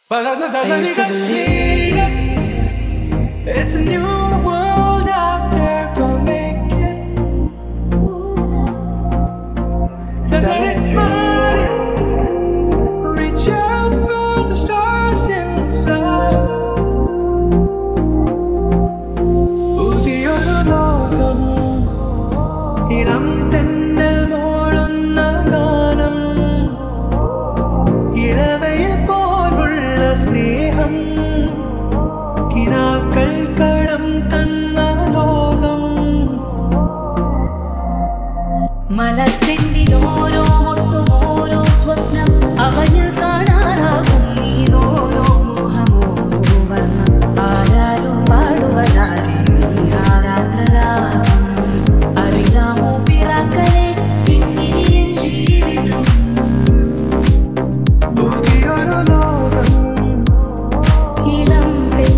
It's a new world out there, go make it. Doesn't it matter? Reach out for the stars and fly. Puthiyoru Lokham, ilam tennal moolunna gaanam, ilavayil pol ulla sneham, കിനാക്കൾ കടം തന്ന ലോകം മലത്തെണ്ടിലോരോ മുട്ടും ഓരോ സ്വപ്നം അവനിൽ കാണാനാകും നീരോരോ മോഹമോ വർണ്ണം ആരാരും പാടുവതാരേ ആരാധനാകും അറിയാമോ പിറാക്കളെ ഇനിയും ജീവിതം പുതിയൊരു ലോകം ഇളം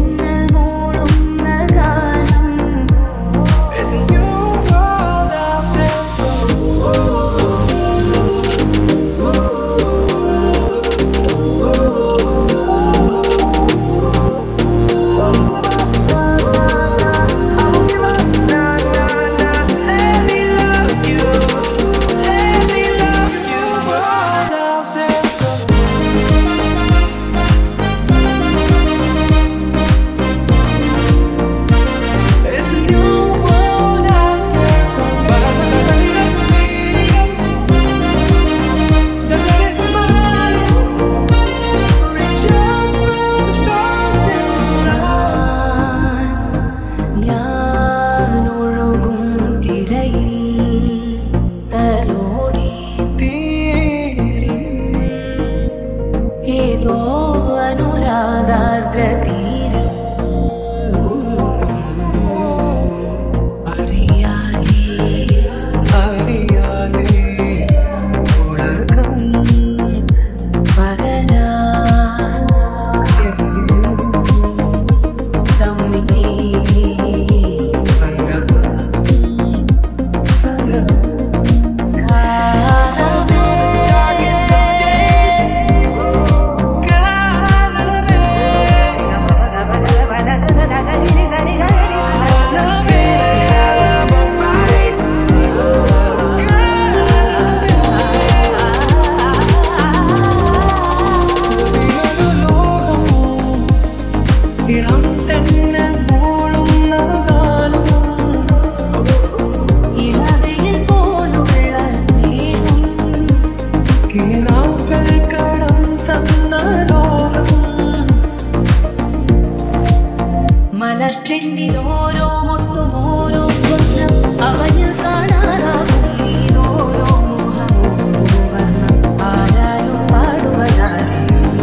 മലത്തെണ്ടിലോരോ മുട്ടും ഓരോ സ്വപ്നം അവനിൽ കാണാനാകും നീരോരോ മോഹമോ വർണ്ണം ആരാരും പാടുവതാരേ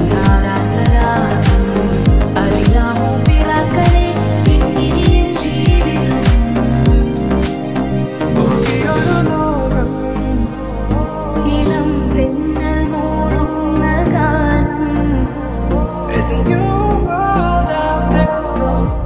ആരാധനാകും അറിയാമോ പിറാക്കളെ ഇനിയും ജീവിതം പുതിയൊരു ലോകം ഇളം തെന്നൽ മൂളുന്ന ഗാനം It's a new world out there, so